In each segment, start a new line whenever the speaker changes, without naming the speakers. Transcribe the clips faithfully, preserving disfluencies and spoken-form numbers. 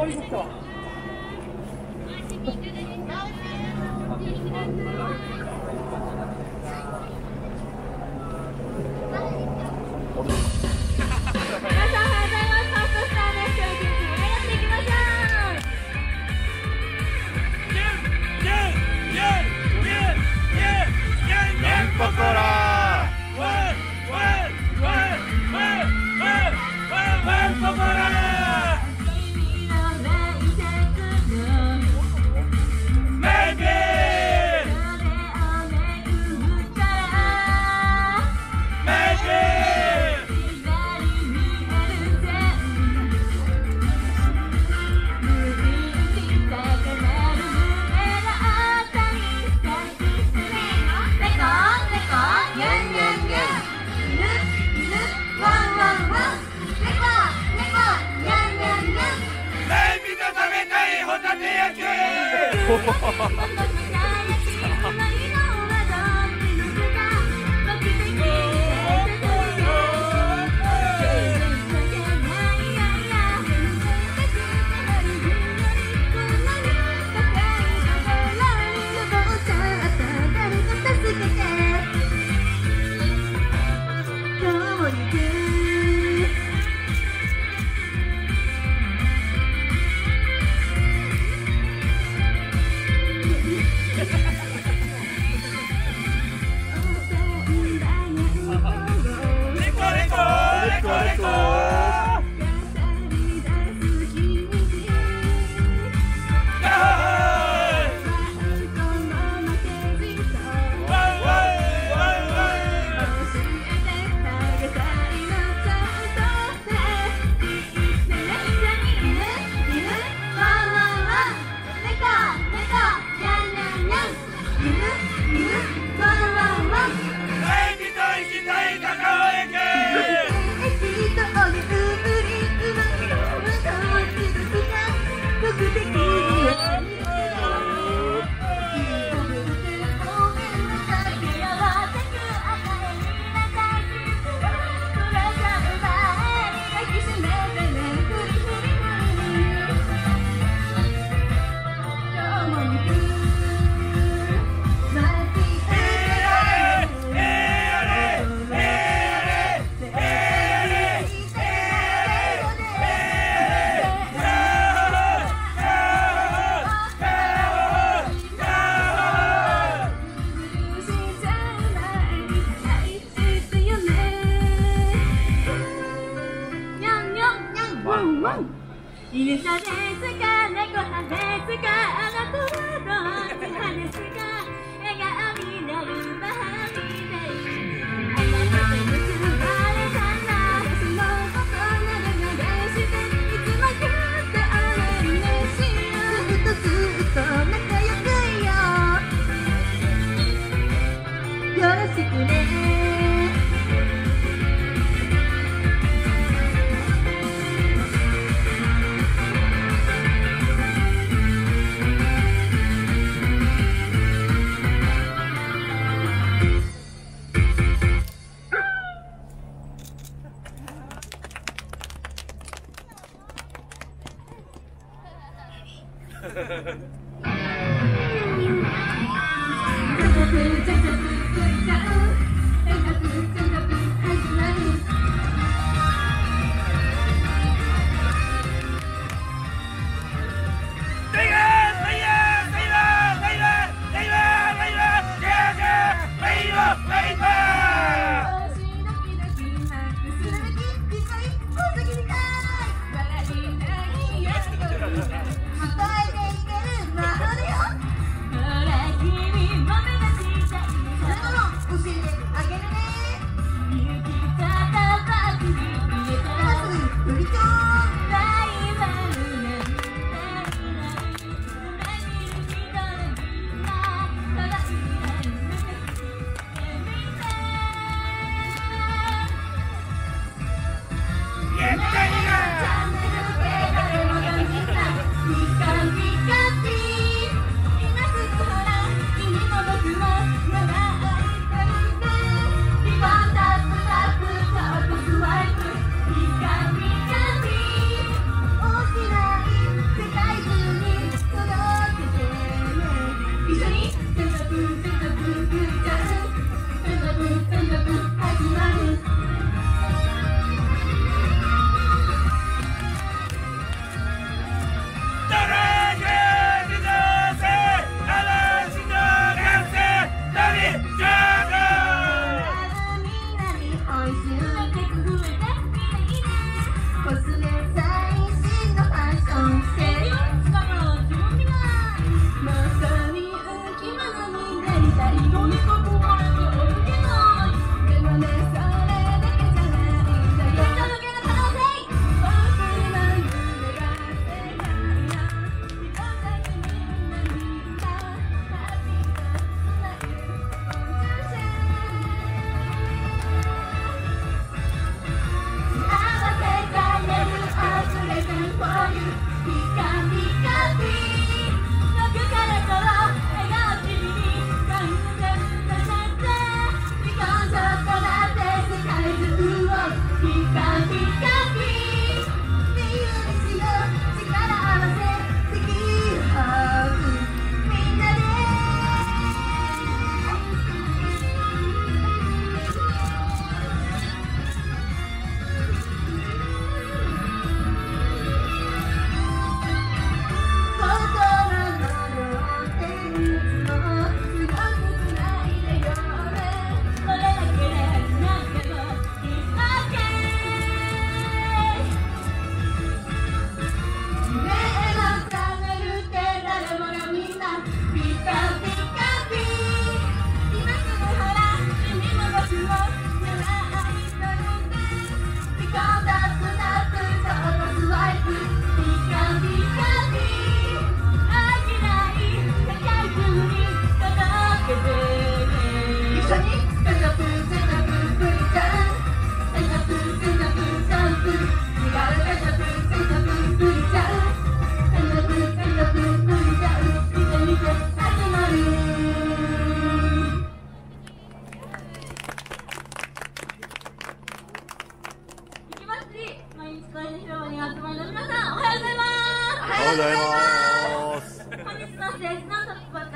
「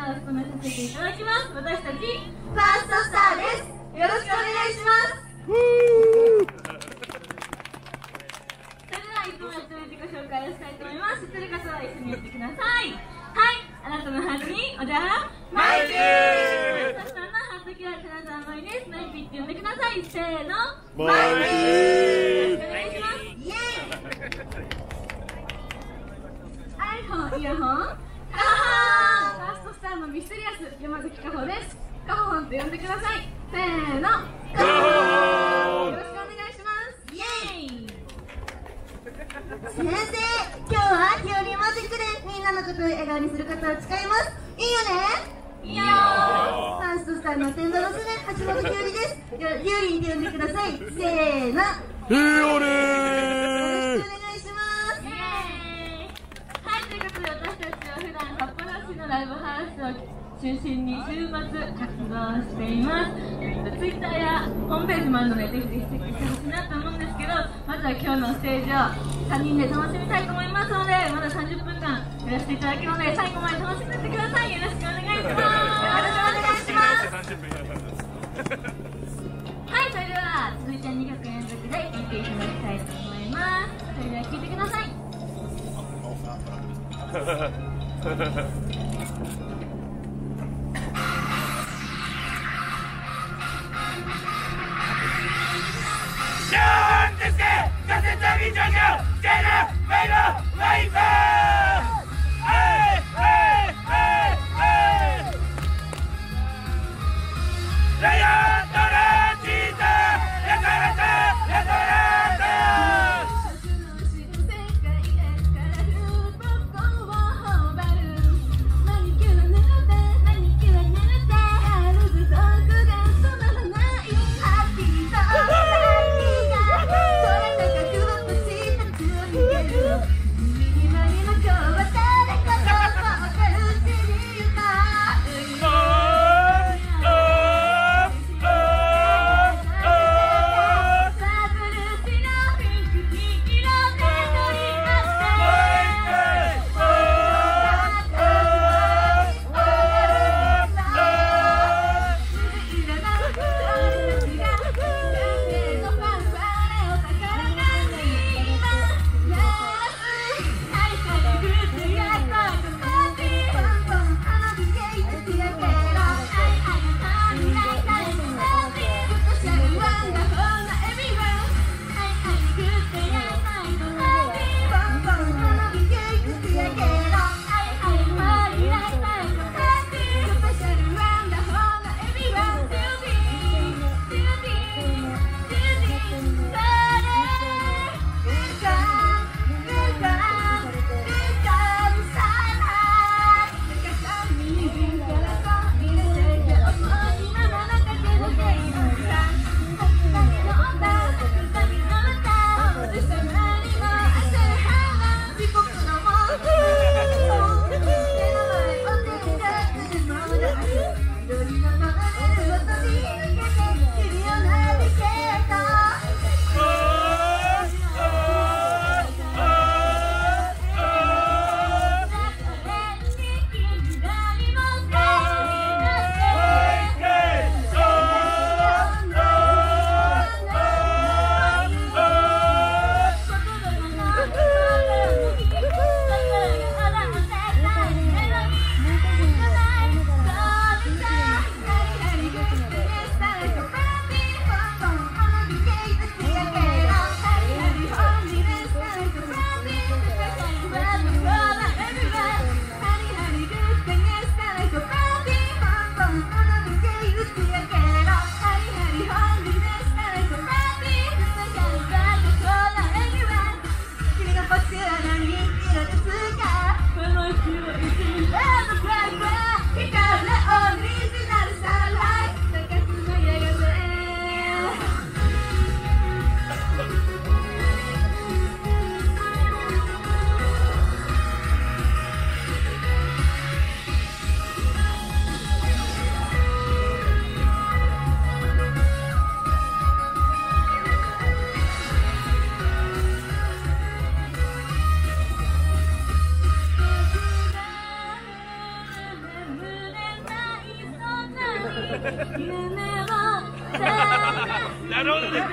ターを務めさせていただきます。私たちファーストスターです。よろしくお願いします。それではいつもやってる自己紹介をしたいと思います。知ってる方は一緒にやってください。はい、あなたのハートにおじゃマイピー。私のハートキラー金沢マイです。マイピーって呼んでください。せーの、マイピー。よろしくお願いします。イエーイ。iPhone、イヤホン、カホン。ファーストスターのミステリアス山崎カホです。カホンと呼んでください。せーの、カホン。よろしくお願いします。イエーイ。先生、今日はひよりマジックでみんなのことを笑顔にする方を誓います。いいよね。いいよー。ファーストスターの天童娘橋本ひよりです。ひよりって呼んでください。せーの、ひよりー。よろしくお願いします。イエーイ。はい、ということで私たちは普段札幌市のライブハウスを中心に週末活動しています。ツイッターやホームページもあるのでぜひぜひチェックしてほしいなと思うんですけど、まずは今日のステージをさんにんで楽しみたいと思いますので、まださんじゅっぷんかんやらせていただくので最後まで楽しんでってください。よろしくお願いします。よろしくお願いします。はい、それでは続いてにきょく連続で聴いていただきたいと思います。それでは聴いてください。耳にまり
なるほどね。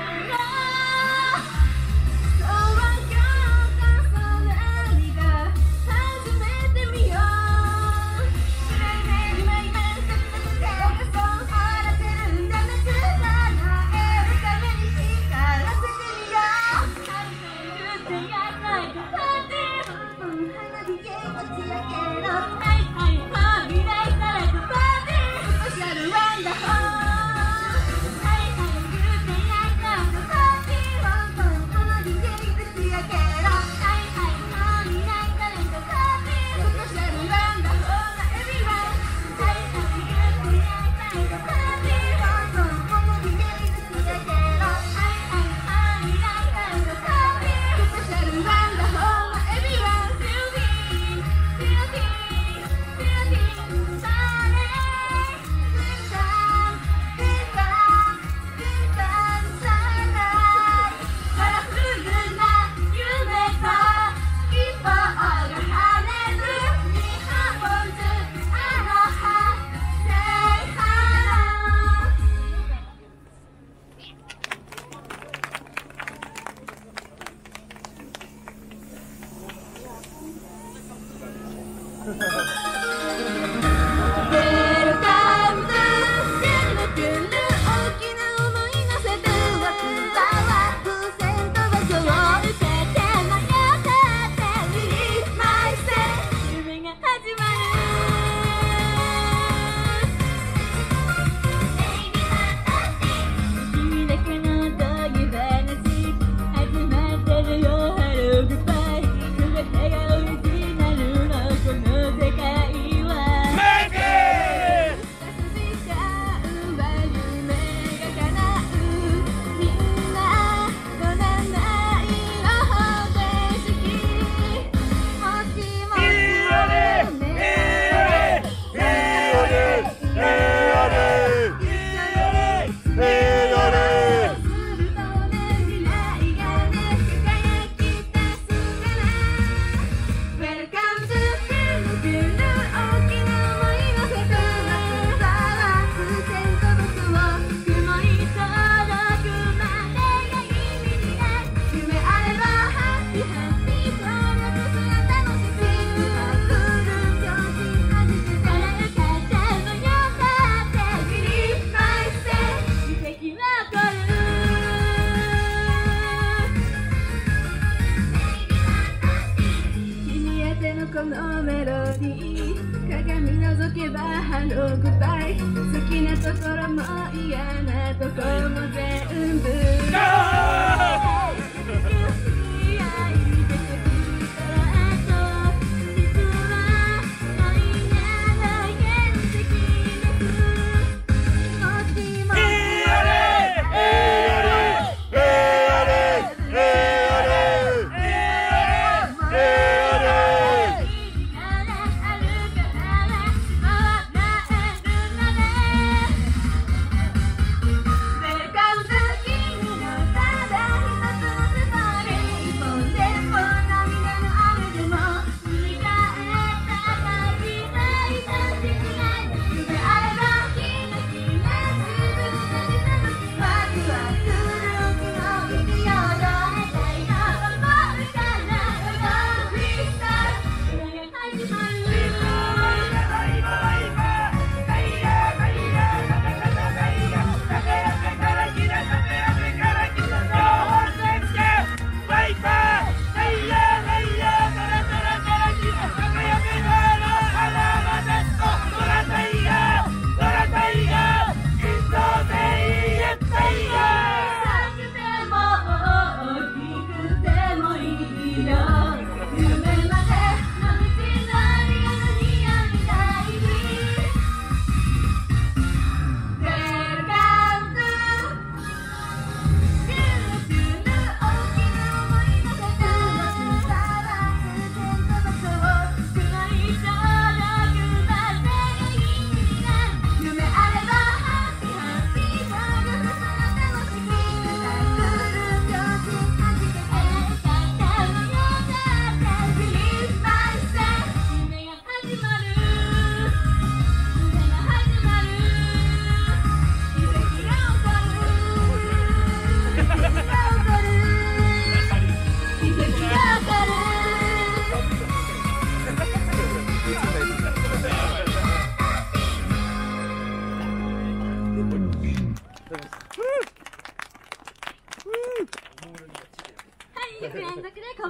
このメロディー鏡覗けばハローグッバイ好きなところも嫌なところも全部Welcome to King of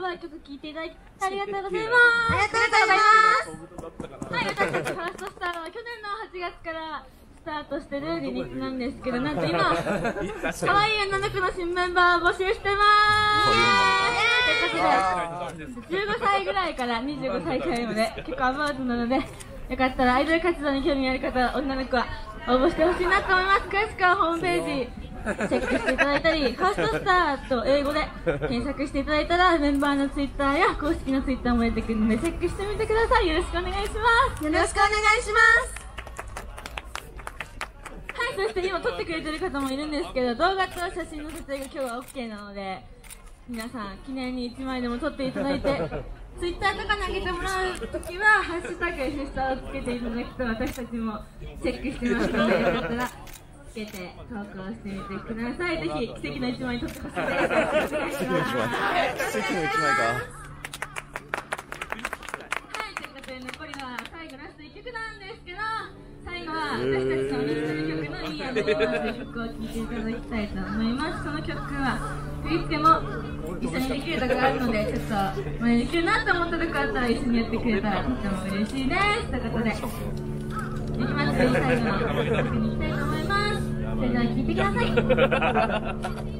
は曲聴いていただきありがとうございます。ありがとうございます。はい、私たちファーストスターは去年のはちがつからスタートしてるユニットなんですけど、なんと今可愛い女の子の新メンバーを募集してまーす。ということでじゅうごさいぐらいからにじゅうごさいくらいまで結構アバウトなので、よかったらアイドル活動に興味ある方は女の子は応募してほしいなと思います。詳しくはホームページチェックしていただいたり、ファーストスターと英語で検索していただいたらメンバーのツイッターや公式のツイッターも出てくるのでチェックしてみてください。よろしくお願いします。
よろしくお願いします。
はい、そして今撮ってくれてる方もいるんですけど、動画と写真の撮影が今日は OK なので、皆さん記念にいちまいでも撮っていただいて、ツイッターとか投げてもらうときはハッシュタグフェスタをつけていただくと私たちもチェックしてますので、よかったらつけて投稿してみてください。ぜひ奇跡のいちまい撮ってほしいです。お願いします。奇跡のいちまいか。はい、ということで残りは最後ラストいっきょくなんですけど、最後は私たちのオリジナル曲の「いいやね」という曲を聴いていただきたいと思います。その曲は振り付けも一緒にできるところがあるので、ちょっと真似できるなと思ったところあったら一緒にやってくれたらとても嬉しいです。ということでいきます。最後の曲に行きたいと思います。それでは聴いてください。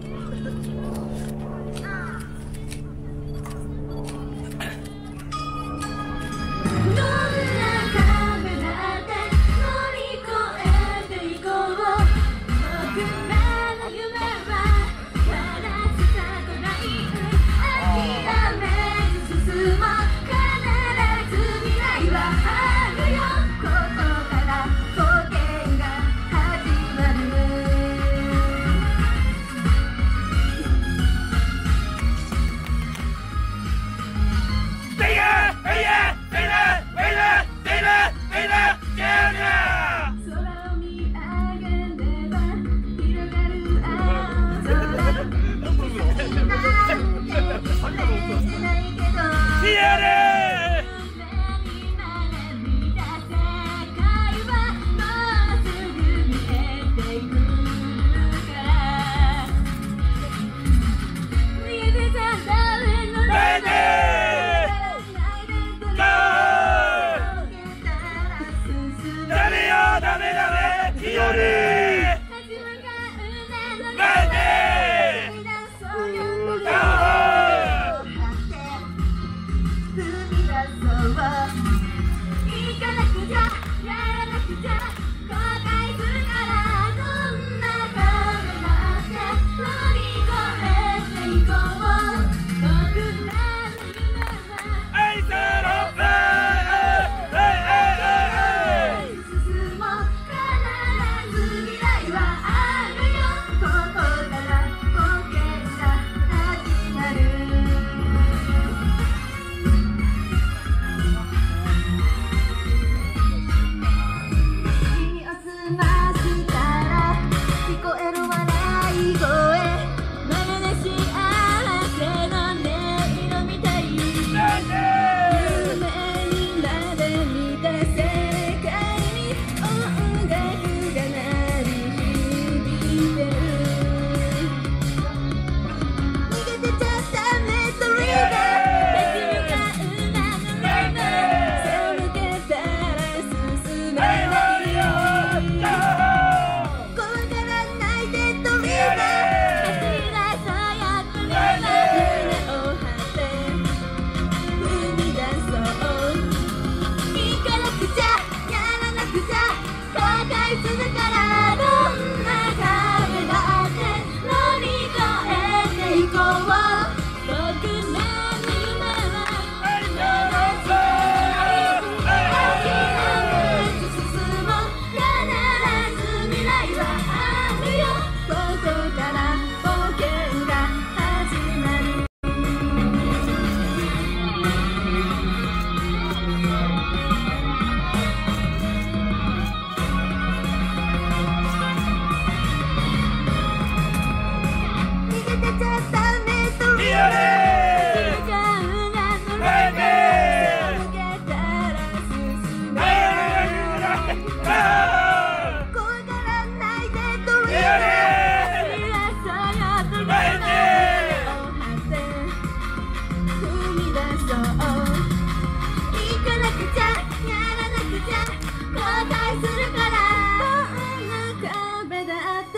愛するからどんな壁だって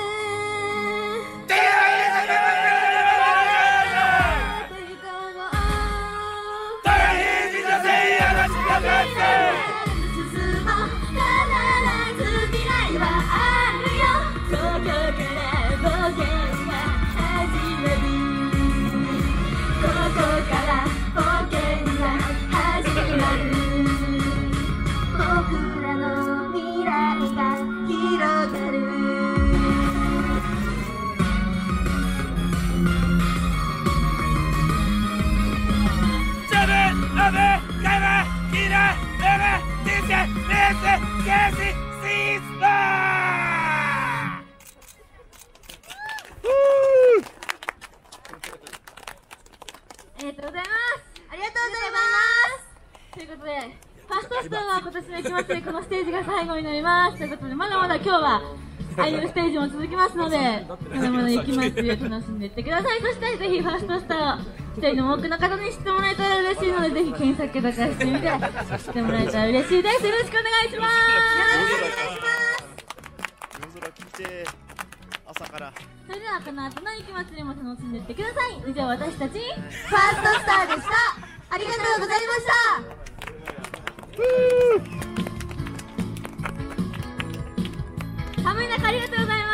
ありがとうございます。ありがとうございます。ということで、ファーストストーンは今年の雪祭りこのステージが最後になります。ということで、まだまだ今日はアイドルステージも続きますので、まだまだ雪祭りを楽しんでいってください。そしてぜひファーストスターを一人でも多くの方に知ってもらえたら嬉しいので、ぜひ検索とかしてみて知ってもらえたら嬉しいです。よろしくお願いします。よろしくお願いします。
夜空聞いて朝から。
それではこの後の雪祭りも楽しんでいってください。以上、私たちファーストスターでした。ありがとうございました。寒い中ありがとうございます。